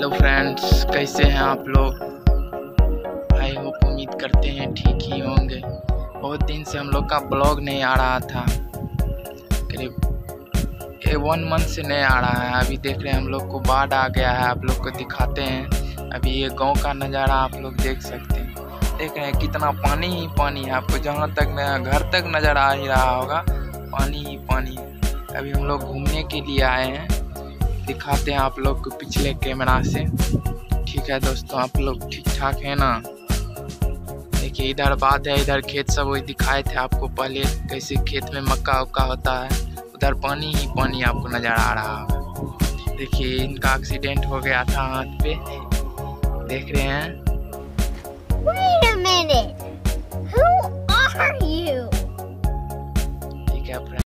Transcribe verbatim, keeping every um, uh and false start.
Hello friends, कैसे हैं आप लोग। आई होप उम्मीद करते हैं ठीक ही होंगे। बहुत दिन से हम लोग का ब्लॉग नहीं आ रहा था, करीब ए वन मंथ से नहीं आ रहा है। अभी देख रहे हैं हम लोग को बाढ़ आ गया है, आप लोग को दिखाते हैं। अभी ये गांव का नज़ारा आप लोग देख सकते हैं। देख रहे हैं कितना पानी ही पानी है, आपको जहाँ तक न घर तक नज़र आ ही रहा होगा, पानी ही पानी है। अभी हम लोग घूमने के लिए आए हैं, दिखाते हैं आप लोग को पिछले कैमरा से। ठीक है दोस्तों, आप लोग ठीक ठाक है ना। देखिए इधर बात है, इधर खेत सब वही दिखाए थे आपको पहले, कैसे खेत में मक्का उक्का होता है। उधर पानी ही पानी आपको नज़र आ रहा है। देखिए इनका एक्सीडेंट हो गया था हाथ पे, देख रहे हैं। Wait a minute. Who are you? ठीक है।